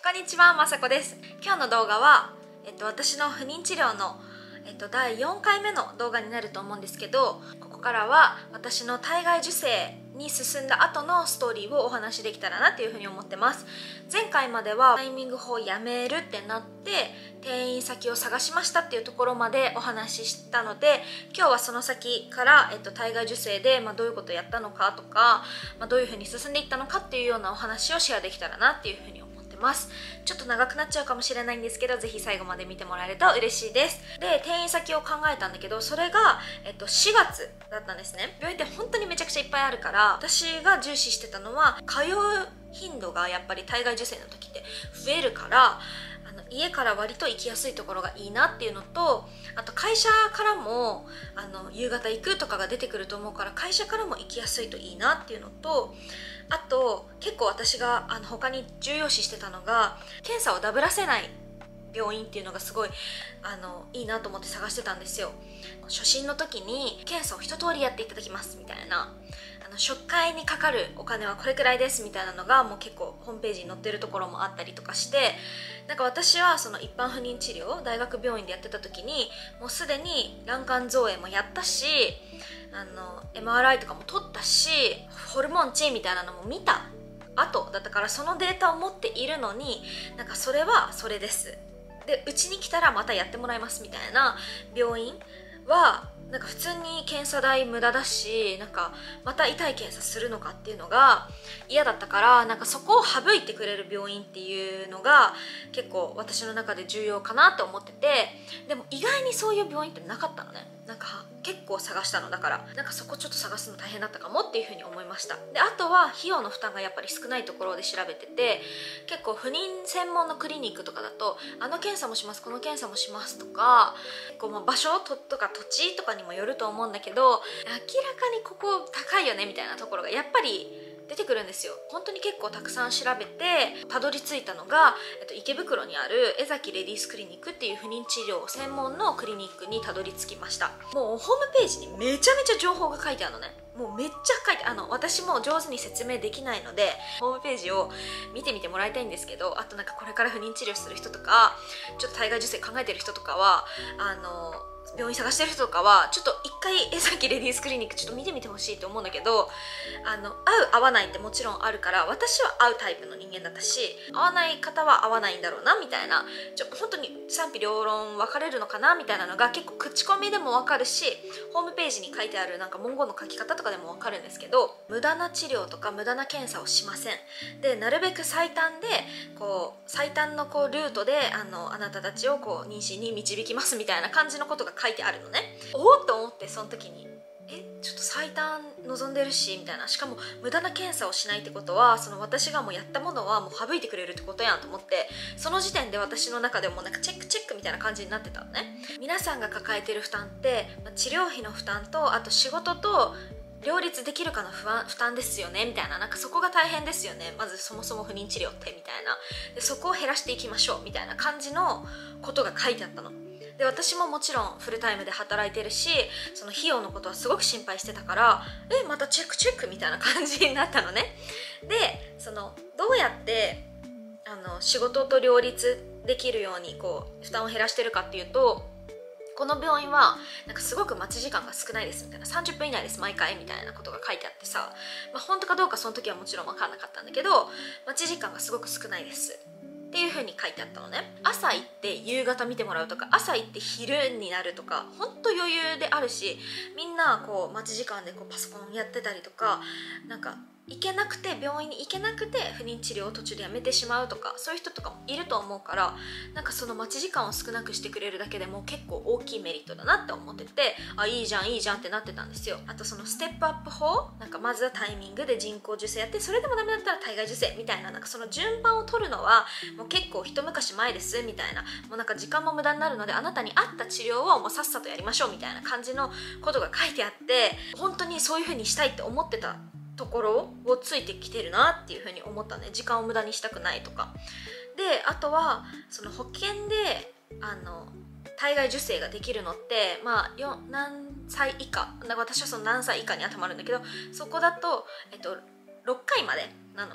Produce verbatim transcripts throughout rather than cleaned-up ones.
こんにちは、まさこです。今日の動画は、えっと、私の不妊治療の、えっと、だいよんかいめの動画になると思うんですけど、ここからは私の体外受精に進んだ後のストーリーをお話しできたらなっていうふうに思ってます。前回まではタイミング法をやめるってなって転院先を探しましたっていうところまでお話ししたので、今日はその先から、えっと、体外受精で、まあ、どういうことをやったのかとか、まあ、どういうふうに進んでいったのかっていうようなお話をシェアできたらなっていうふうに思います。ちょっと長くなっちゃうかもしれないんですけど、ぜひ最後まで見てもらえると嬉しいです。で、転院先を考えたんだけど、それが、えっと、しがつだったんですね。病院って本当にめちゃくちゃいっぱいあるから、私が重視してたのは通う頻度がやっぱり体外受精の時って増えるから、あの家から割と行きやすいところがいいなっていうのと、あと会社からもあの夕方行くとかが出てくると思うから、会社からも行きやすいといいなっていうのと、あと結構私があの他に重要視してたのが、検査をダブらせない病院っていうのがすごいあのいいなと思って探してたんですよ。初診の時に検査を一通りやっていただきますみたいな、あの初回にかかるお金はこれくらいですみたいなのがもう結構ホームページに載ってるところもあったりとかして、なんか私はその一般不妊治療大学病院でやってた時にもうすでに卵管造影もやったし、あの エムアールアイ とかも取ったし、ホルモン値みたいなのも見た後だったから、そのデータを持っているのに、なんかそれはそれですで、うちに来たらまたやってもらいますみたいな病院はなんか普通に検査代無駄だし、なんかまた痛い検査するのかっていうのが嫌だったから、なんかそこを省いてくれる病院っていうのが結構私の中で重要かなと思ってて、でも意外にそういう病院ってなかったのね。なんか結構探したのだから、なんかそこちょっと探すの大変だったかもっていうふうに思いました。で、あとは費用の負担がやっぱり少ないところで調べてて、結構不妊専門のクリニックとかだと、あの検査もします、この検査もしますとか、結構まあ場所ととか土地とかにもよると思うんだけど、明らかにここ高いよねみたいなところがやっぱり出てくるんですよ。本当に結構たくさん調べてたどり着いたのが、えっと、池袋にある江崎レディースクリニックっていう不妊治療専門のクリニックにたどり着きました。もうホームページにめちゃめちゃ情報が書いてあるのね。もうめっちゃ書いてあの私も上手に説明できないので、ホームページを見てみてもらいたいんですけど、あとなんかこれから不妊治療する人とか、ちょっと体外受精考えてる人とかは、あの病院探してる人とかはちょっと一回江崎レディースクリニックちょっと見てみてほしいと思うんだけど、あの合う合わないってもちろんあるから、私は合うタイプの人間だったし、合わない方は合わないんだろうなみたいな、ちょ本当に賛否両論分かれるのかなみたいなのが結構口コミでも分かるし、ホームページに書いてあるなんか文言の書き方とかでも分かるんですけど、無駄な治療とか無駄な検査をしません。で、なるべく最短でこう最短のこうルートであのあなたたちをこう妊娠に導きますみたいな感じのことが書いてあるのね。おおっと思って、その時にえちょっと最短望んでるしみたいな、しかも無駄な検査をしないってことは、その私がもうやったものはもう省いてくれるってことやんと思って、その時点で私の中でもなんかチェックチェックみたいな感じになってたのね。皆さんが抱えてる負担って治療費の負担と、あと仕事と両立できるかの不安負担ですよねみたいな、なんかそこが大変ですよね、まずそもそも不妊治療ってみたいな、でそこを減らしていきましょうみたいな感じのことが書いてあったので、私ももちろんフルタイムで働いてるし、その費用のことはすごく心配してたから、えまたチェックチェックみたいな感じになったのね。で、そのどうやってあの仕事と両立できるようにこう負担を減らしてるかっていうと、この病院はなんかすごく待ち時間が少ないですみたいな、さんじゅっぷん以内です毎回みたいなことが書いてあってさ、まあ、本当かどうかその時はもちろん分かんなかったんだけど、待ち時間がすごく少ないですっていう風に書いてあったのね。朝行って夕方見てもらうとか、朝行って昼になるとか、ほんと余裕であるし、みんなこう待ち時間でこうパソコンやってたりとか、なんか行けなくて病院に行けなくて不妊治療を途中でやめてしまうとか、そういう人とかもいると思うから、なんかその待ち時間を少なくしてくれるだけでも結構大きいメリットだなって思ってて、あいいじゃんいいじゃんってなってたんですよ。あとそのステップアップ法、なんかまずはタイミングで人工授精やって、それでもダメだったら体外受精みたいな、なんかその順番を取るのはもう結構一昔前ですみたいな、もうなんか時間も無駄になるので、あなたに合った治療をもうさっさとやりましょうみたいな感じのことが書いてあって、本当にそういう風にしたいって思ってたところをついてきてるなっていう風に思ったね。時間を無駄にしたくないとかで、あとはその保険であの体外受精ができるのって、まあ、よ何歳以下、私はその何歳以下に当てはまるんだけど、そこだと、えっと、ろっかいまでなのね。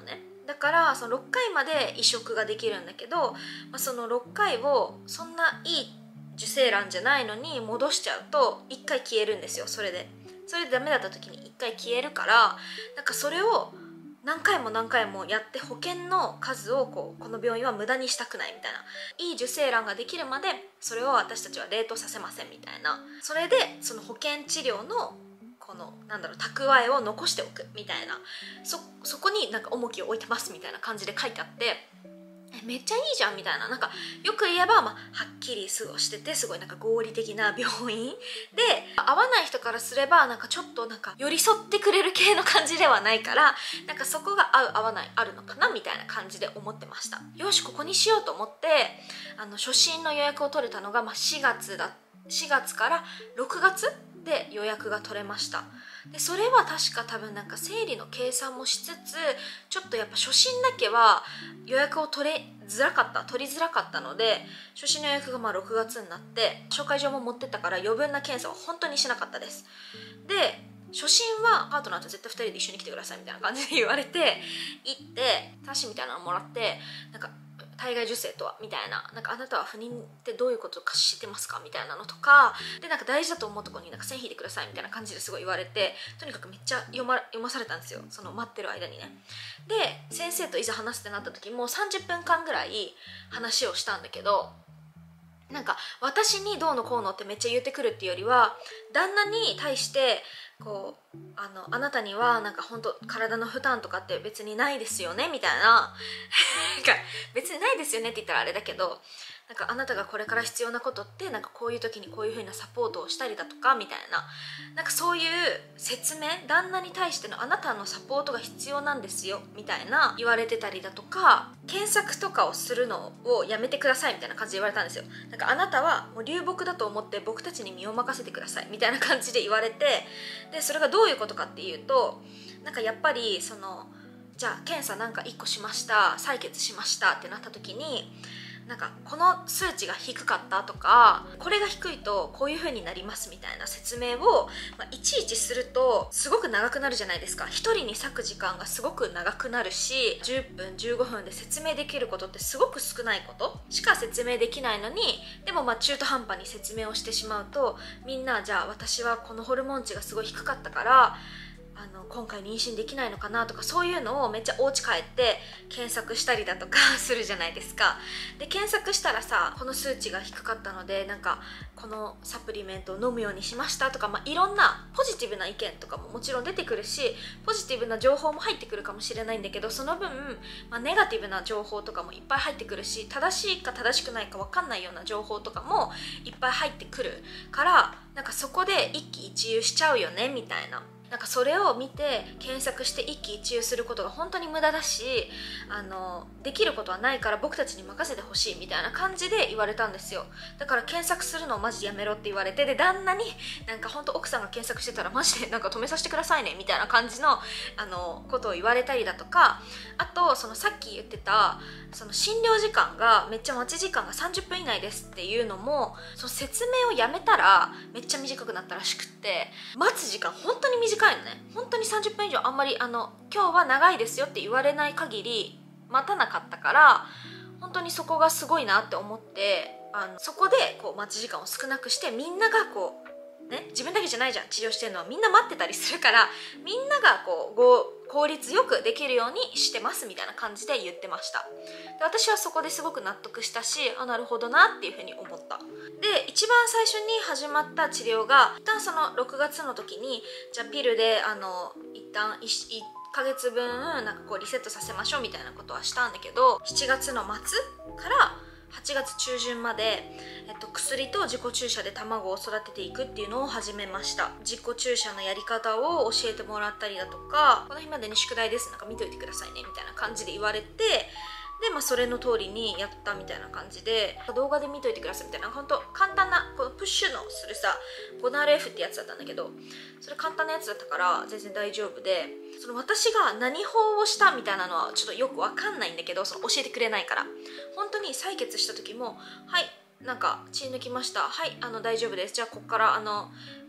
だからそのろっかいまで移植ができるんだけど、まあ、そのろっかいをそんないい受精卵じゃないのに戻しちゃうといっかい消えるんですよ。それでそれでダメだった時にいっかい消えるから、なんかそれを何回も何回もやって保険の数をこうこの病院は無駄にしたくないみたいな、いい受精卵ができるまでそれを私たちは冷凍させませんみたいな、それでその保険治療のこのなんだろう蓄えを残しておくみたいな、そそこになんか重きを置いてますみたいな感じで書いてあって、えめっちゃいいじゃんみたいな、なんかよく言えば、まあ、はっきり過ごしててすごいなんか合理的な病院で、合わない人からすればなんかちょっとなんか寄り添ってくれる系の感じではないから、なんかそこが合う合わないあるのかなみたいな感じで思ってました。よしここにしようと思って、あの初診の予約を取れたのが、まあ、しがつだしがつからろくがつで予約が取れました。でそれは確か多分なんか生理の計算もしつつ、ちょっとやっぱ初診だけは予約を取れづらかった取りづらかったので、初診の予約がまあろくがつになって、紹介状も持ってったから余分な検査は本当にしなかったです。で初診はパートナーと絶対ふたりで一緒に来てくださいみたいな感じで言われて行って、タシみたいなのもらって、なんか体外受精とはみたいな、なんかあなたは不妊ってどういうことか知ってますかみたいなのとかで、なんか大事だと思うところになんか線引いてくださいみたいな感じですごい言われて、とにかくめっちゃ読ま、読まされたんですよ、その待ってる間にね。で先生といざ話すってなった時もさんじゅっぷんかんぐらい話をしたんだけど、なんか私にどうのこうのってめっちゃ言ってくるっていうよりは、旦那に対してこうあのあなたにはなんか本当体の負担とかって別にないですよねみたいななんか別にないですよねって言ったらあれだけど、なんかあなたがこれから必要なことってなんかこういう時にこういう風なサポートをしたりだとかみたいな、なんかそういう説明、旦那に対してのあなたのサポートが必要なんですよみたいな言われてたりだとか、検索とかをするのをやめてくださいみたいな感じで言われたんですよ。なんかあなたはもう流木だと思って僕たちに身を任せてくださいみたいな感じで言われて、でそれがどういうことかっていうと、なんかやっぱりそのじゃあ検査なんかいっこしました、採血しましたってなった時に、なんかこの数値が低かったとか、これが低いとこういう風になりますみたいな説明を、まあ、いちいちするとすごく長くなるじゃないですか。ひとりに割く時間がすごく長くなるし、じゅっぷんじゅうごふんで説明できることってすごく少ないことしか説明できないのに、でもまあ中途半端に説明をしてしまうと、みんなじゃあ私はこのホルモン値がすごい低かったからあの今回妊娠できないのかなとか、そういうのをめっちゃお家帰って検索したりだとかするじゃないですか。で検索したらさ、この数値が低かったのでなんかこのサプリメントを飲むようにしましたとか、まあ、いろんなポジティブな意見とかももちろん出てくるし、ポジティブな情報も入ってくるかもしれないんだけど、その分、まあ、ネガティブな情報とかもいっぱい入ってくるし、正しいか正しくないか分かんないような情報とかもいっぱい入ってくるから、なんかそこで一喜一憂しちゃうよねみたいな。なんかそれを見て検索して一喜一憂することが本当に無駄だし、あのできることはないから僕たちに任せてほしいみたいな感じで言われたんですよ。だから検索するのをマジやめろって言われて、で旦那になんか本当奥さんが検索してたらマジでなんか止めさせてくださいねみたいな感じのあのことを言われたりだとか、あとそのさっき言ってたその診療時間がめっちゃ待ち時間がさんじゅっぷん以内ですっていうのも、その説明をやめたらめっちゃ短くなったらしくって、待つ時間本当に短いのね。本当にさんじゅっぷん以上あんまりあの今日は長いですよって言われない限り待たなかったから、本当にそこがすごいなって思って、あのそこでこう待ち時間を少なくして、みんながこうね、自分だけじゃないじゃん治療してるのは、みんな待ってたりするから、みんながこうご効率よくできるようにしてますみたいな感じで言ってました。で私はそこですごく納得したし、あなるほどなっていうふうに思った。で一番最初に始まった治療が、一旦そのろくがつの時にじゃあピルであの一旦いっかげつぶんなんかこうリセットさせましょうみたいなことはしたんだけど、しちがつの末からはちがつちゅうじゅんまで、えっと、薬と自己注射で卵を育てていくっていうのを始めました。自己注射のやり方を教えてもらったりだとか、この日までに宿題ですなんか見といてくださいねみたいな感じで言われて、で、まあ、それの通りにやったみたいな感じで、動画で見といてくださいみたいな、本当簡単なこのプッシュのするさ ファイブアールエフ ってやつだったんだけど、それ簡単なやつだったから全然大丈夫で、その私が何法をしたみたいなのはちょっとよくわかんないんだけど、その教えてくれないから、本当に採血した時もはいなんか血抜きました、はいあの大丈夫です、じゃあここからあの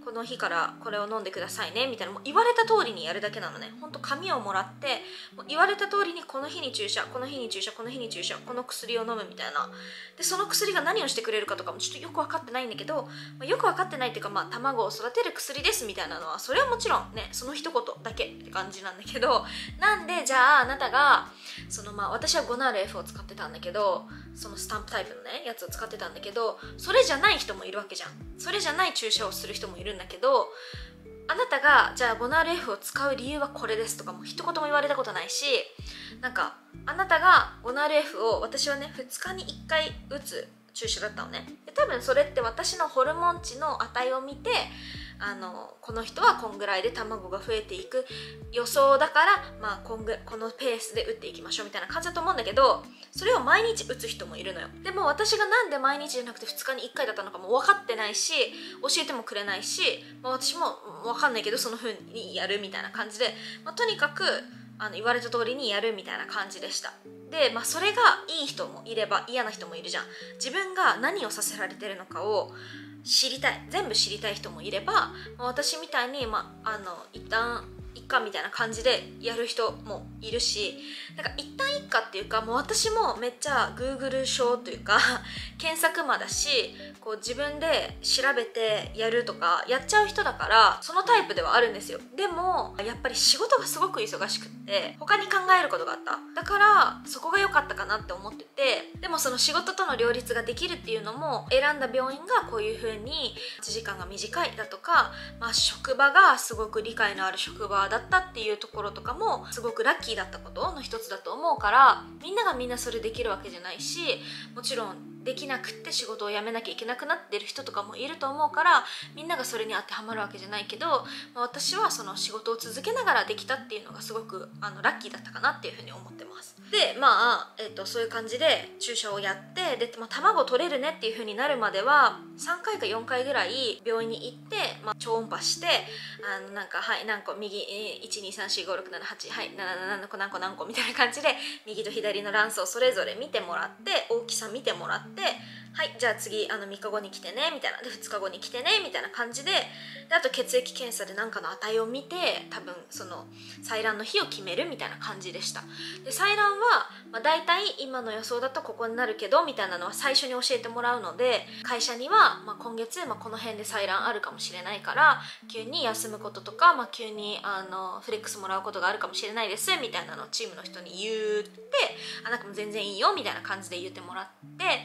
この日からこれを飲んでくださいねみたいな、もう言われた通りにやるだけなのね。ほんと紙をもらって、もう言われた通りにこの日に注射、この日に注射、この日に注射、この薬を飲むみたいな。でその薬が何をしてくれるかとかもちょっとよく分かってないんだけど、まあ、よく分かってないっていうか、まあ卵を育てる薬ですみたいなのはそれはもちろんね、その一言だけって感じなんだけど、なんでじゃああなたがその、まあ私は ゴナール F を使ってたんだけど、そのスタンプタイプのねやつを使ってたんだけど、それじゃない人もいるわけじゃん。それじゃない注射をする人もいるんだけど、あなたがじゃあ ゴナール F を使う理由はこれですとかも一言も言われたことないし、なんかあなたが ゴナール F を、私はねふつかにいっかい打つ注射だったのね。で多分それって私のホルモン値の値を見て、あのこの人はこんぐらいで卵が増えていく予想だから、まあ、こんぐこのペースで打っていきましょうみたいな感じだと思うんだけど、それを毎日打つ人もいるのよ。でも私がなんで毎日じゃなくてふつかにいっかいだったのかも分かってないし、教えてもくれないし、まあ、私も分かんないけどその風にやるみたいな感じで、まあ、とにかくあの言われた通りにやるみたいな感じでした。で、まあ、それがいい人もいれば嫌な人もいるじゃん。自分が何をさせられてるのかを知りたい、全部知りたい人もいれば、まあ、私みたいに、まあ、あの一旦いっかみたいな感じでやる人もいるし、なんか一旦いっかっていうか、もう私もめっちゃ Google 症というか検索魔だし、こう自分で調べてやるとかやっちゃう人だから、そのタイプではあるんですよ。でもやっぱり仕事がすごく忙しくって他に考えることがあった。だからそこが良かったかなって思ってて、でもその仕事との両立ができるっていうのも、選んだ病院がこういう風にいちじかんが短いだとか、まあ、職場がすごく理解のある職場だったっていうところとかもすごくラッキーだったことの一つだと思うから、みんながみんなそれできるわけじゃないし、もちろんできなくって仕事を辞めなきゃいけなくなってる人とかもいると思うから、みんながそれに当てはまるわけじゃないけど、まあ、私はその仕事を続けながらできたっていうのがすごくあのラッキーだったかなっていうふうに思ってます。でまあ、えー、とそういう感じで注射をやって、で、まあ、卵取れるねっていうふうになるまではさんかいかよんかいぐらい病院に行って、まあ、超音波して、あのなんかはい何個右、えー、いちにさんしごろくななはちはいななななこ何個何個みたいな感じで右と左の卵巣をそれぞれ見てもらって、大きさ見てもらって、はいじゃあ次あのみっかごに来てねみたいな、でふつかごに来てねみたいな感じで、であと血液検査で何かの値を見て、多分その採卵の日を決めるみたいな感じでした。で採卵は、まあ、大体今の予想だとここになるけどみたいなのは最初に教えてもらうので、会社には、まあ、今月、まあ、この辺で採卵あるかもしれないから急に休むこととか、まあ、急にあのフレックスもらうことがあるかもしれないですみたいなのをチームの人に言って、あなんかもう全然いいよみたいな感じで言ってもらって、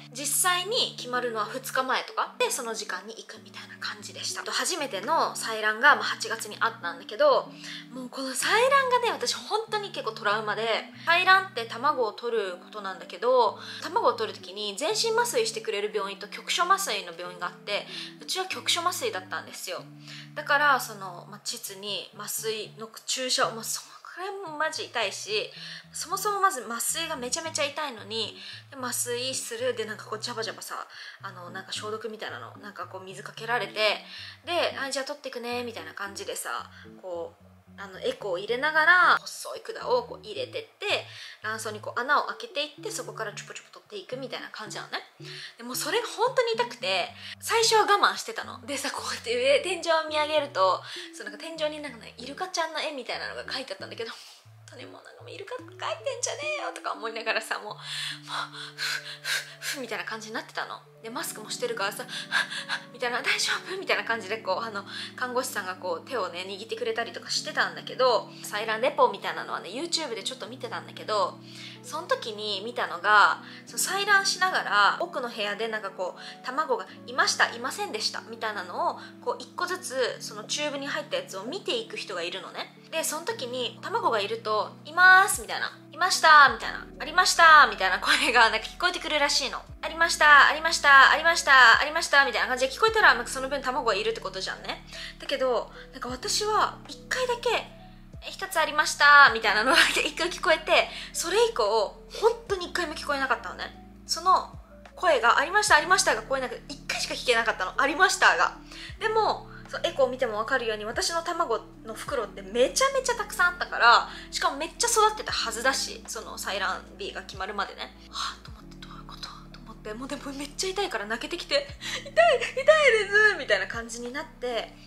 実際に決まるのはふつかまえとかでその時間に行くみたいな感じでした。初めての採卵がまあはちがつにあったんだけど、もうこの採卵がね私本当に結構トラウマで、採卵って卵を取ることなんだけど、卵を取る時に全身麻酔してくれる病院と局所麻酔の病院があって、うちは局所麻酔だったんですよ。だからその、まあ、膣に麻酔の注射を、まあ、そこれもマジ痛いし、そもそもまず麻酔がめちゃめちゃ痛いのに、で麻酔するでなんかこうジャバジャバさ、あのなんか消毒みたいなのなんかこう水かけられて、で「はいじゃあ取っていくね」みたいな感じでさ、こうあのエコーを入れながら細い管をこう入れてって卵巣にこう穴を開けていって、そこからチュポチュポ取っていくみたいな感じなのね。でもそれが本当に痛くて、最初は我慢してたのでさ、こうやって上天井を見上げると、そのなんか天井になんかねイルカちゃんの絵みたいなのが描いてあったんだけど、本当にもうなんかもうイルカ描いてんじゃねえよとか思いながらさ、もうもうフッフッフッみたいな感じになってたので、マスクもしてるからさみたいな、大丈夫みたいな感じでこうあの看護師さんがこう手をね握ってくれたりとかしてたんだけど、採卵レポみたいなのはね YouTube でちょっと見てたんだけど、その時に見たのが、その採卵しながら奥の部屋でなんかこう卵がいましたいませんでしたみたいなのをこういっこずつそのチューブに入ったやつを見ていく人がいるのね。でその時に卵がいると「います」みたいな「いました」みたいな「ありました」みたいな声がなんか聞こえてくるらしいの。ありましたありましたありましたありましたみたいな感じで聞こえたら、なんかその分卵がいるってことじゃんね。だけどなんか私はいっかいだけ一つありましたみたいなのが一回聞こえて、それ以降本当に一回も聞こえなかったのね。その声がありましたありましたが聞こえなくて、一回しか聞けなかったの、ありましたが。でもそうエコーを見ても分かるように私の卵の袋ってめちゃめちゃたくさんあったから、しかもめっちゃ育ってたはずだし、その採卵日が決まるまでね、はぁと思って、どういうことと思って、もうでもめっちゃ痛いから泣けてきて痛い痛いですみたいな感じになって、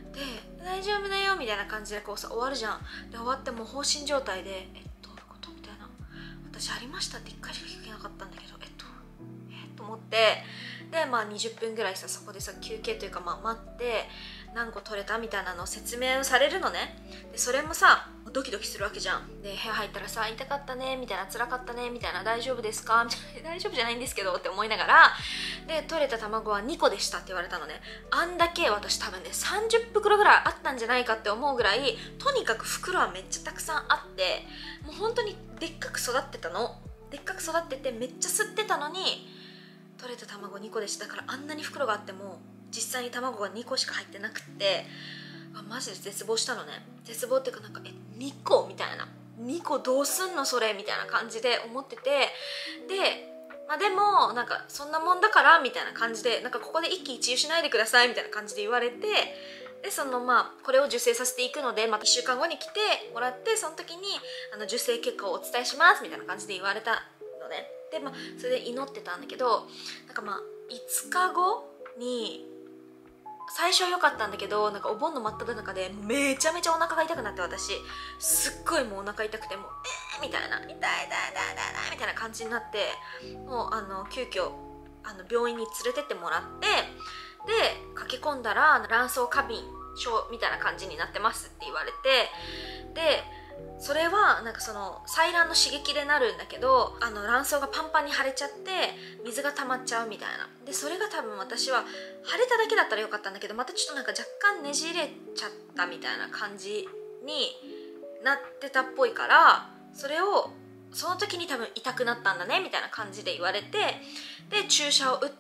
で大丈夫だよみたいな感じでこうさ終わるじゃん。で終わってもう放心状態でえどういうことみたいな、私ありましたっていっかいしか聞けなかったんだけどえっとえっと思って、でまあにじゅっぷんぐらいさそこでさ休憩というかまあ待って何個取れたみたいなのを説明をされるのね。でそれもさドキドキするわけじゃん。で部屋入ったらさ痛かったねみたいな、辛かったねみたいな、大丈夫ですかみたいな、大丈夫じゃないんですけどって思いながら、で取れた卵はにこでしたって言われたのね。あんだけ私多分ねさんじゅっぷくろぐらいあったんじゃないかって思うぐらい、とにかく袋はめっちゃたくさんあって、もう本当にでっかく育ってたの。でっかく育っててめっちゃ吸ってたのに取れた卵にこでした。だからあんなに袋があっても実際に卵がにこしか入ってなくて、あマジで絶望したのね。絶望っていうかなんかえにこみたいな、にこどうすんのそれみたいな感じで思ってて、でまあでもなんかそんなもんだからみたいな感じで、なんかここで一喜一憂しないでくださいみたいな感じで言われて、でそのまあこれを受精させていくので、まあ、いっしゅうかんごに来てもらって、その時にあの受精結果をお伝えしますみたいな感じで言われたのね。でまあそれで祈ってたんだけど、なんかまあいつかごに最初は良かったんだけど、なんかお盆の真っ只中でめちゃめちゃお腹が痛くなって、私すっごいもうお腹痛くてもうえーみたいな、痛い痛い痛い痛い痛いみたいな感じになって、もうあの急遽あの病院に連れてってもらって、で駆け込んだら卵巣過敏症みたいな感じになってますって言われて、でそれはなんかその採卵の刺激でなるんだけど、あの卵巣がパンパンに腫れちゃって水が溜まっちゃうみたいな。でそれが多分私は腫れただけだったらよかったんだけど、またちょっとなんか若干ねじれちゃったみたいな感じになってたっぽいから、それをその時に多分痛くなったんだねみたいな感じで言われて、で注射を打って、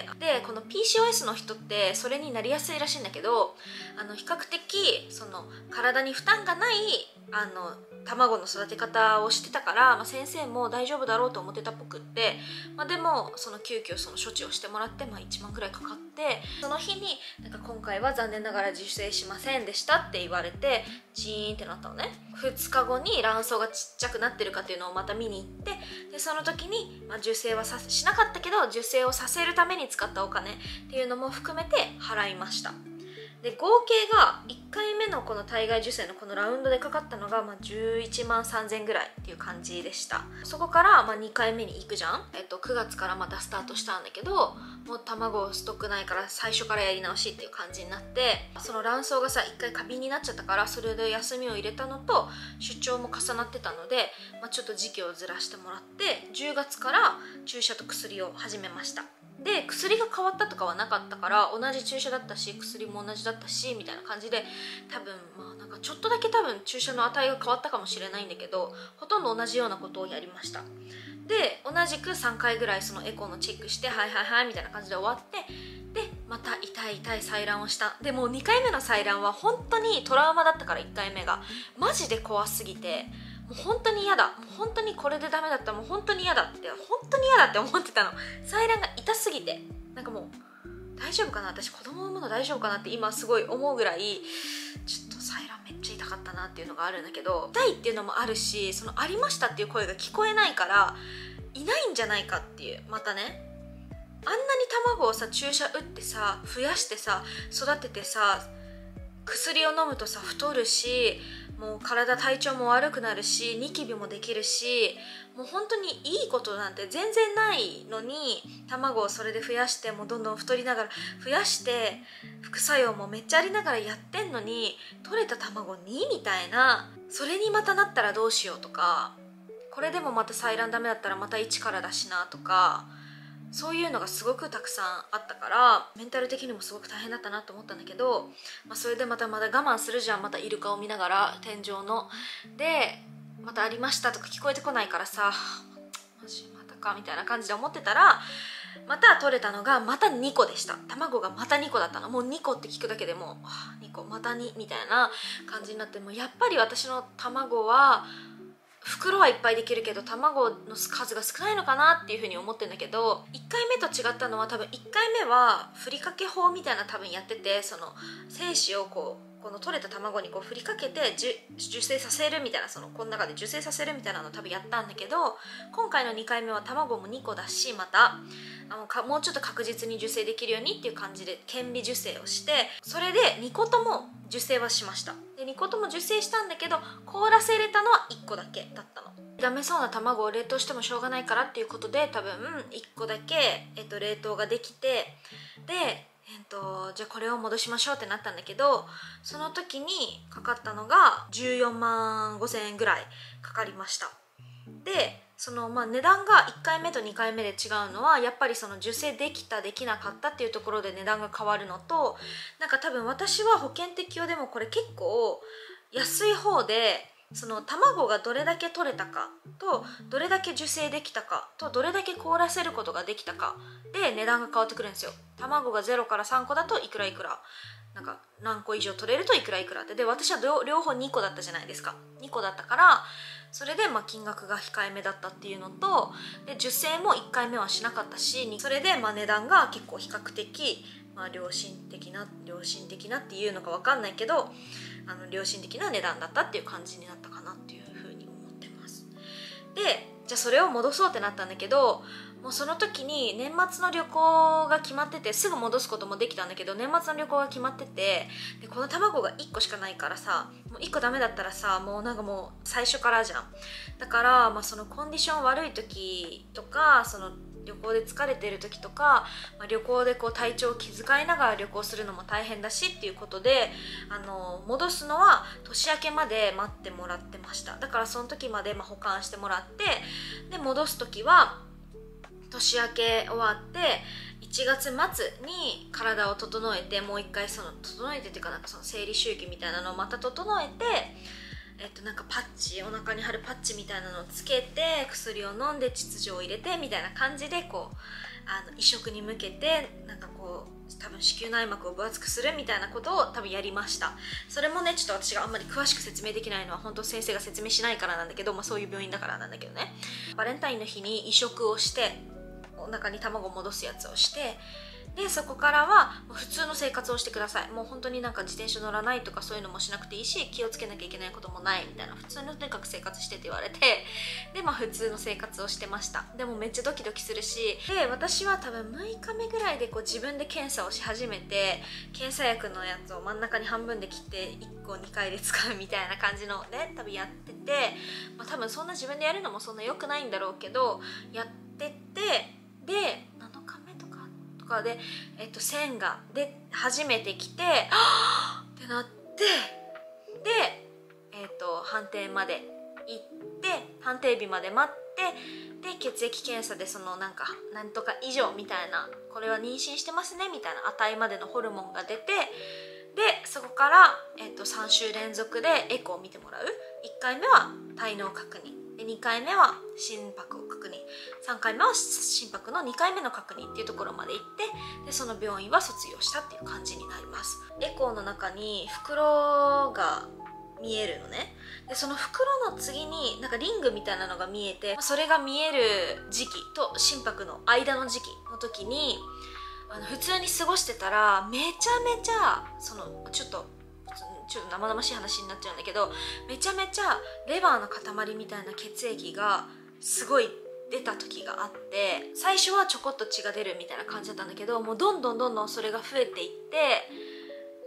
でこの ピーシーオーエス の人ってそれになりやすいらしいんだけど、あの比較的その体に負担がないあの卵の育て方をしてたから、まあ、先生も大丈夫だろうと思ってたっぽくって、まあ、でもその急遽その処置をしてもらって、まあ、いちまんぐらいかかって、その日になんか今回は残念ながら受精しませんでしたって言われてチーンってなったのね。ふつかごに卵巣がちっちゃくなってるかっていうのをまた見に行って、でその時に、まあ、受精はさしなかったけど受精をさせるために使ったお金っていうのも含めて払いました。で合計がいっかいめのこの体外受精のこのラウンドでかかったのが、まあ、じゅういちまんさんぜんぐらいっていう感じでした。そこからまあにかいめに行くじゃん、えっと、くがつからまたスタートしたんだけど、もう卵ストックないから最初からやり直しっていう感じになって、その卵巣がさいっかい過敏になっちゃったから、それで休みを入れたのと出張も重なってたので、まあ、ちょっと時期をずらしてもらってじゅうがつから注射と薬を始めました。で薬が変わったとかはなかったから、同じ注射だったし薬も同じだったしみたいな感じで、多分まあなんかちょっとだけ多分注射の値が変わったかもしれないんだけど、ほとんど同じようなことをやりました。で同じくさんかいぐらいそのエコーのチェックして、はいはいはいみたいな感じで終わって、でまた痛い痛い採卵をした。でもうにかいめの採卵は本当にトラウマだったから、いっかいめがマジで怖すぎて、もう本当に嫌だ、もう本当にこれでダメだったらもう本当に嫌だって、本当に嫌だって思ってたの。採卵が痛すぎて、なんかもう大丈夫かな、私子供産むの大丈夫かなって今すごい思うぐらい、ちょっと採卵めっちゃ痛かったなっていうのがあるんだけど、痛いっていうのもあるし、そのありましたっていう声が聞こえないからいないんじゃないかっていう。またね、あんなに卵をさ注射打ってさ増やしてさ育ててさ、薬を飲むとさ太るし、もう体体調も悪くなるし、ニキビもできるし、もう本当にいいことなんて全然ないのに、卵をそれで増やして、もうどんどん太りながら増やして副作用もめっちゃありながらやってんのに、取れた卵にみたいな、それにまたなったらどうしようとか、これでもまた採卵ダメだったらまた一からだしなとか、そういうのがすごくたくさんあったから、メンタル的にもすごく大変だったなと思ったんだけど、まあ、それでまたまだ我慢するじゃん。またイルカを見ながら天井のでまたありましたとか聞こえてこないからさ、マジまたかみたいな感じで思ってたら、また取れたのがまたにこでした。卵がまたにこだったの。もうにこって聞くだけでもうにこまたにみたいな感じになって、もうやっぱり私の卵は袋はいっぱいできるけど卵の数が少ないのかなっていうふうに思ってるんだけど、いっかいめと違ったのは多分いっかいめはふりかけ法みたいな多分やってて、その精子をこうこの取れた卵にこう振りかけて受精させるみたいな、そのこの中で受精させるみたいなのを多分やったんだけど、今回のにかいめは卵もにこだし、またあのかもうちょっと確実に受精できるようにっていう感じで顕微授精をして、それでにことも受精はしました。でにことも受精したんだけど、凍らせれたのはいっこだけだったの。ダメそうな卵を冷凍してもしょうがないからっていうことで、多分いっこだけ、えっと、冷凍ができて、で、えっと、じゃあこれを戻しましょうってなったんだけど、その時にかかったのがじゅうよんまんごせんえんぐらいかかりました。でそのまあ値段がいっかいめとにかいめで違うのは、やっぱりその受精できたできなかったっていうところで値段が変わるのと、なんか多分私は保険適用でもこれ結構安い方で、その卵がどれだけ取れたかとどれだけ受精できたかとどれだけ凍らせることができたかで値段が変わってくるんですよ。卵がゼロからさんこだといくらいくら、なんか何個以上取れるといくらいくらって、で私は両方にこだったじゃないですか。にこだったから、それでまあ金額が控えめだったっていうのと、で受精もいっかいめはしなかったし、それでまあ値段が結構比較的、まあ、良心的な良心的なっていうのか分かんないけど、あの良心的な値段だったっていう感じになったかなっていうふうに思ってます。でじゃあそれを戻そうってなったんだけど、もうその時に年末の旅行が決まってて、すぐ戻すこともできたんだけど、年末の旅行が決まってて、でこの卵がいっこしかないからさ、もういっこダメだったらさ、もうなんかもう最初からじゃん。だから、まあ、そのコンディション悪い時とか、その旅行で疲れてる時とか、まあ、旅行でこう体調を気遣いながら旅行するのも大変だしっていうことで、あの戻すのは年明けまで待ってもらってました。だからその時までまあ保管してもらって、で戻す時は年明け終わっていちがつ末に体を整えて、もう一回その整えてっていうか、なんかその生理周期みたいなのをまた整えて、えっと、なんかパッチ、お腹に貼るパッチみたいなのをつけて、薬を飲んで秩序を入れてみたいな感じで、こうあの移植に向けてなんかこう多分子宮内膜を分厚くするみたいなことを多分やりました。それもねちょっと私があんまり詳しく説明できないのは本当先生が説明しないからなんだけど、まあ、そういう病院だからなんだけどね。バレンタインの日に移植をして、お腹に卵を戻すやつをして、でそこからはもう普通の生活をしてください。もう本当になんか自転車乗らないとかそういうのもしなくていいし、気をつけなきゃいけないこともないみたいな、普通のとにかく生活してって言われて、でまあ普通の生活をしてました。でもめっちゃドキドキするし、で私は多分むいかめぐらいでこう自分で検査をし始めて、検査薬のやつを真ん中に半分で切っていっこにかいで使うみたいな感じのね多分やってて、まあ、多分そんな自分でやるのもそんな良くないんだろうけどやってて、でなのかめとかとかで、えっと、線がで初めて来てはぁってなって、で、えっと、判定まで行って判定日まで待って、で血液検査でそのなんかなんとか以上みたいな、これは妊娠してますねみたいな値までのホルモンが出て、でそこから、えっと、さん週連続でエコーを見てもらう。いっかいめは胎嚢確認で、にかいめは心拍を確認、さんかいめは心拍のにかいめの確認っていうところまで行って、でその病院は卒業したっていう感じになります。エコーの中に袋が見えるのね。でその袋の次になんかリングみたいなのが見えて、それが見える時期と心拍の間の時期の時に、あの普通に過ごしてたらめちゃめちゃそのちょっとちょっと生々しい話になっちゃうんだけど、めちゃめちゃレバーの塊みたいな血液がすごい出た時があって、最初はちょこっと血が出るみたいな感じだったんだけど、もうどんどんどんどんそれが増えていって、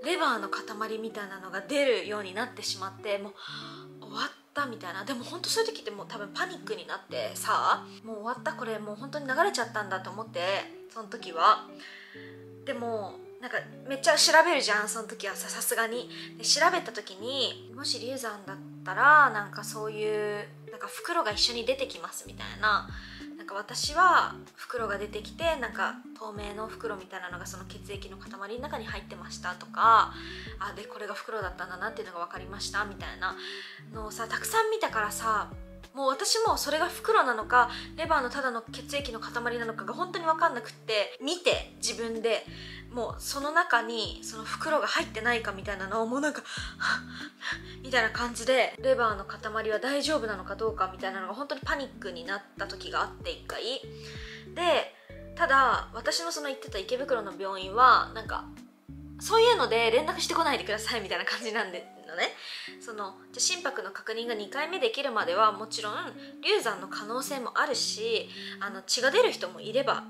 レバーの塊みたいなのが出るようになってしまって、もう終わったみたいな。でも本当そういう時ってもう多分パニックになってさ、もう終わった、これもう本当に流れちゃったんだと思って、その時は。でもなんかめっちゃ調べるじゃんその時はさ、さすがに。で調べた時に、もし流産だったらなんかそういうなんか袋が一緒に出てきますみたいな、なんか私は袋が出てきて、なんか透明の袋みたいなのがその血液の塊の中に入ってましたとか、あでこれが袋だったんだなっていうのが分かりましたみたいなのをさたくさん見たからさ、もう私もそれが袋なのかレバーのただの血液の塊なのかが本当に分かんなくって、見て自分でもうその中にその袋が入ってないかみたいなのをもうなんかはっみたいな感じで、レバーの塊は大丈夫なのかどうかみたいなのが本当にパニックになった時があって一回で、ただ私のその行ってた池袋の病院はなんかそういうので連絡してこないでくださいみたいな感じなんでのね。そのじゃ心拍の確認がにかいめできるまではもちろん流産の可能性もあるし、あの血が出る人もいれば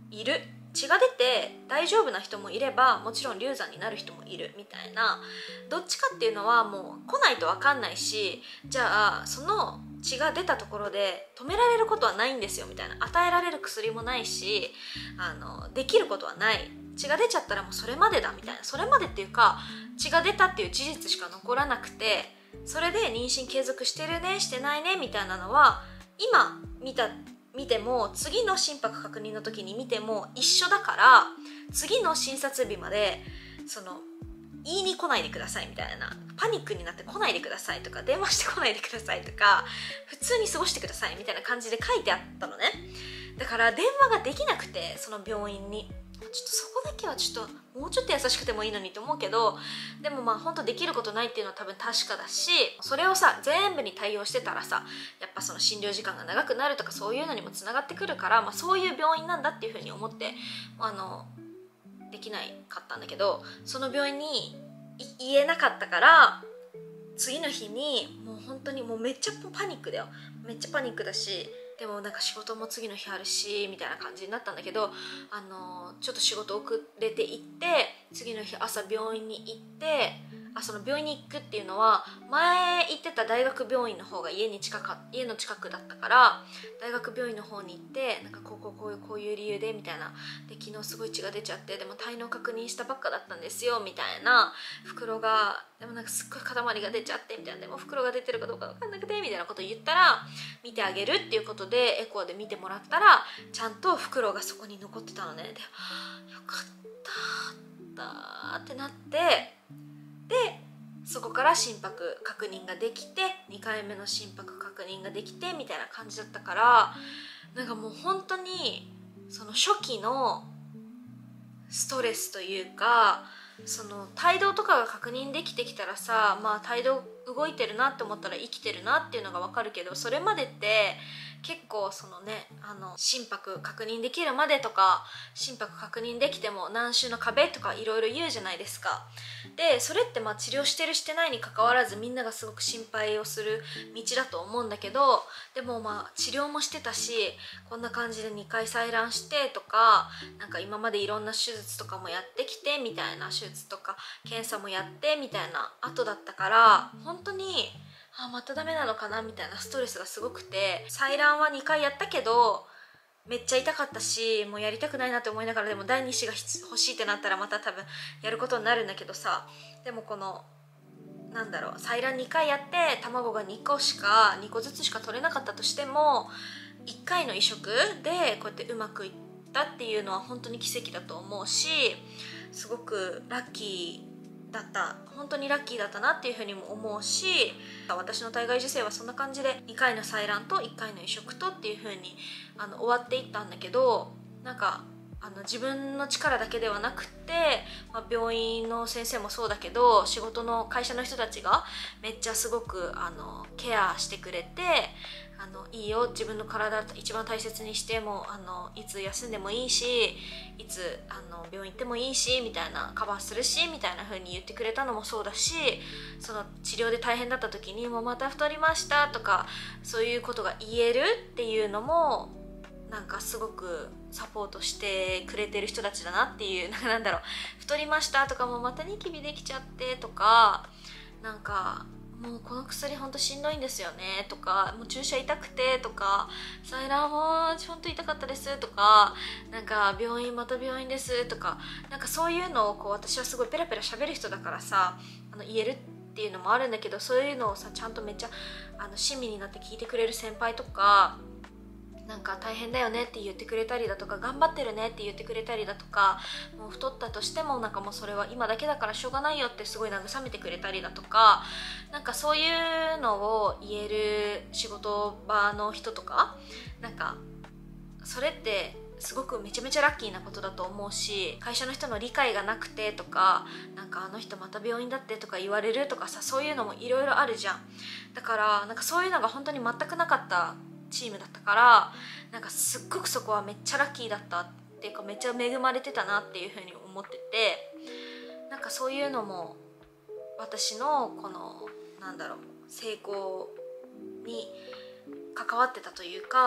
いる。血が出て大丈夫な人もいれば、もちろん流産になる人もいるみたいな、どっちかっていうのはもう来ないと分かんないし、じゃあその血が出たところで止められることはないんですよみたいな、与えられる薬もないし、あのできることはない、血が出ちゃったらもうそれまでだみたいな、それまでっていうか血が出たっていう事実しか残らなくて、それで妊娠継続してるねしてないねみたいなのは今見た見ても次の心拍確認の時に見ても一緒だから、次の診察日までその言いに来ないでくださいみたいな、パニックになって来ないでくださいとか、電話してこないでくださいとか、普通に過ごしてくださいみたいな感じで書いてあったのね。だから電話ができなくて、その病院にちょっとそこだけはちょっともうちょっと優しくてもいいのにと思うけど、でもまあ本当できることないっていうのは多分確かだし、それをさ全部に対応してたらさ、やっぱその診療時間が長くなるとかそういうのにもつながってくるから、まあ、そういう病院なんだっていうふうに思ってあのできないかったんだけど、その病院に言えなかったから、次の日にもう本当にもうめっちゃパニックだよ、めっちゃパニックだし、でもなんか仕事も次の日あるしみたいな感じになったんだけど、あのちょっと仕事遅れて行って、次の日朝病院に行って、あその病院に行くっていうのは前行ってた大学病院の方が家に近か家の近くだったから、大学病院の方に行って、なんかこうこうこういうこういう理由でみたいな、で昨日すごい血が出ちゃって、でも体能確認したばっかだったんですよみたいな、袋がでもなんかすっごい塊が出ちゃってみたいな、でも袋が出てるかどうか分かんなくてみたいなこと言ったら、見てあげるっていうことでエコーで見てもらったらちゃんと袋がそこに残ってたのね。でよかったってなって、でそこから心拍確認ができて、にかいめの心拍確認ができてみたいな感じだったから、なんかもう本当にその初期のストレスというか、その胎動とかが確認できてきたらさ、まあ胎動動いてるなって思ったら生きてるなっていうのが分かるけど、それまでって結構そのね、あの心拍確認できるまでとか、心拍確認できても何週の壁とかいろいろ言うじゃないですか。でそれってまあ治療してるしてないにかかわらず、みんながすごく心配をする道だと思うんだけど、でもまあ治療もしてたし、こんな感じでにかい採卵してとか、なんか今までいろんな手術とかもやってきてみたいな、手術とか検査もやってみたいな後だったから、本当にあまたダメなのかなみたいなストレスがすごくて、採卵はにかいやったけどめっちゃ痛かったし、もうやりたくないなって思いながら、でもだいに子が欲しいってなったらまた多分やることになるんだけどさ、でもこのなんだろう、採卵にかいやって卵がにこしかにこずつしか取れなかったとしても、いっかいの移植でこうやってうまくいったっていうのは本当に奇跡だと思うし、すごくラッキーだった、本当にラッキーだったなっていうふうにも思うし、私の体外受精はそんな感じでにかいの採卵といっかいの移植とっていうふうにあの終わっていったんだけど、なんかあの自分の力だけではなくって、まあ、病院の先生もそうだけど、仕事の会社の人たちがめっちゃすごくあのケアしてくれて、あのいいよ、自分の体一番大切にしても、あのいつ休んでもいいし、いつあの病院行ってもいいしみたいな、カバーするしみたいな風に言ってくれたのもそうだし、その治療で大変だった時にもうまた太りましたとか、そういうことが言えるっていうのもなんかすごくサポートしてくれてる人たちだなっていう、なんだろう、太りましたとかもまたニキビできちゃってとか、なんかもうこの薬ほんとしんどいんですよねとか、もう注射痛くてとか、採卵もほんと痛かったですとか、なんか病院また病院ですとか、なんかそういうのをこう私はすごいペラペラ喋る人だからさ、あの言えるっていうのもあるんだけど、そういうのをさちゃんとめっちゃあの親身になって聞いてくれる先輩とか、なんか大変だよねって言ってくれたりだとか、頑張ってるねって言ってくれたりだとか、もう太ったとしてもなんかもうそれは今だけだからしょうがないよってすごい慰めてくれたりだとか、なんかそういうのを言える仕事場の人とか、なんかそれってすごくめちゃめちゃラッキーなことだと思うし、会社の人の理解がなくてとか、なんかあの人また病院だってとか言われるとかさ、そういうのもいろいろあるじゃん。だからなんかそういうのが本当に全くなかったチームだったから、なんかすっごくそこはめっちゃラッキーだったっていうか、めっちゃ恵まれてたなっていうふうに思ってて、なんかそういうのも私のこのなんだろう、成功に関わってたというか、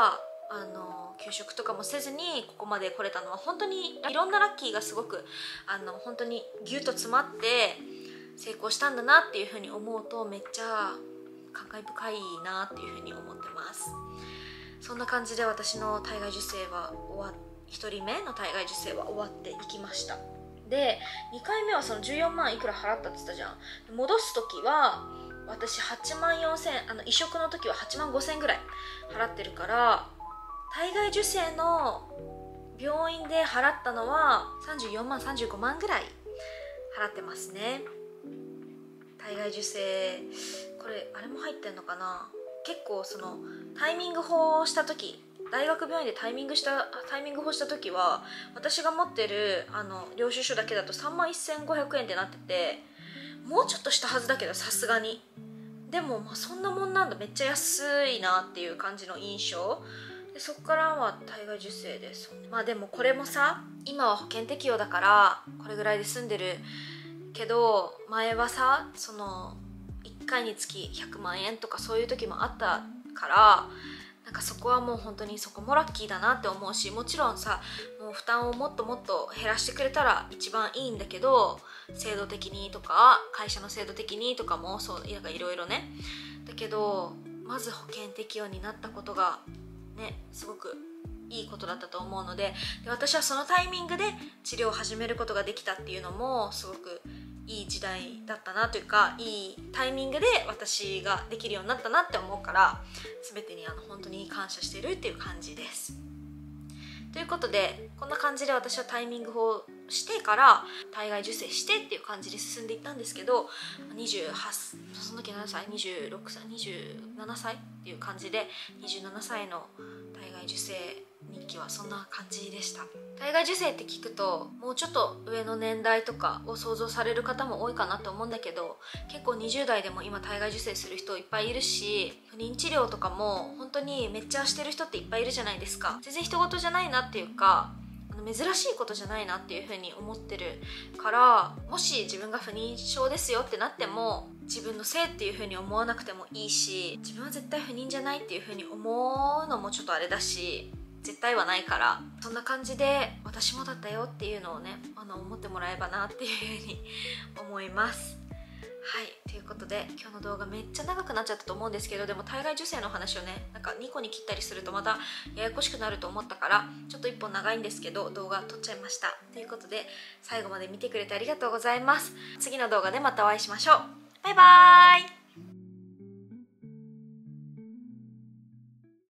あの休職とかもせずにここまで来れたのは本当にいろんなラッキーがすごくあの本当にギュッと詰まって成功したんだなっていうふうに思うとめっちゃ感慨深いなっていうふうに思ってます。そんな感じで私の体外受精は終わひとりめの体外受精は終わっていきました。でにかいめはそのじゅうよんまんいくら払ったって言ったじゃん。戻す時は私はちまんよんせん、あの移植の時ははちまんごせんぐらい払ってるから、体外受精の病院で払ったのはさんじゅうよんまんさんじゅうごまんぐらい払ってますね。体外受精これあれも入ってんのかな。結構そのタイミング法をした時、大学病院でタイミングしたタイミング法した時は私が持ってるあの領収書だけだとさんまんせんごひゃくえんってなってて、もうちょっとしたはずだけどさすがにでもまあそんなもんなんだ、めっちゃ安いなっていう感じの印象で、そこからは体外受精です。まあでもこれもさ、今は保険適用だからこれぐらいで済んでるけど、前はさそのいっかいにつきひゃくまんえんとかそういう時もあったから、なんかそこはもう本当にそこもラッキーだなって思うし、もちろんさもう負担をもっともっと減らしてくれたら一番いいんだけど、制度的にとか会社の制度的にとかもそうなんかいろいろね、だけどまず保険適用になったことがねすごくいいことだったと思うので、で私はそのタイミングで治療を始めることができたっていうのもすごくいい時代だったなというか、いいタイミングで私ができるようになったなって思うから、全てにあの本当に感謝してるっていう感じです。ということでこんな感じで私はタイミング法してから体外受精してっていう感じで進んでいったんですけど、にじゅうはちその時何歳にじゅうろくさいにじゅうななさいっていう感じで、にじゅうななさいの体外受精日記はそんな感じでした。体外受精って聞くともうちょっと上の年代とかを想像される方も多いかなと思うんだけど、結構にじゅう代でも今体外受精する人いっぱいいるし、不妊治療とかも本当にめっちゃしてる人っていっぱいいるじゃないですか。全然人事じゃないなっていうか、珍しいことじゃないなっていう風に思ってるから、もし自分が不妊症ですよってなっても自分のせいっていう風に思わなくてもいいし、自分は絶対不妊じゃないっていう風に思うのもちょっとあれだし、絶対はないから、そんな感じで私もだったよっていうのをねあの思ってもらえばなっていう風に思います。はい、ということで今日の動画めっちゃ長くなっちゃったと思うんですけど、でも体外受精の話をねなんかにこに切ったりするとまたややこしくなると思ったからちょっといっぽん長いんですけど動画撮っちゃいました。ということで最後まで見てくれてありがとうございます。次の動画でまたお会いしましょう。バイバーイ。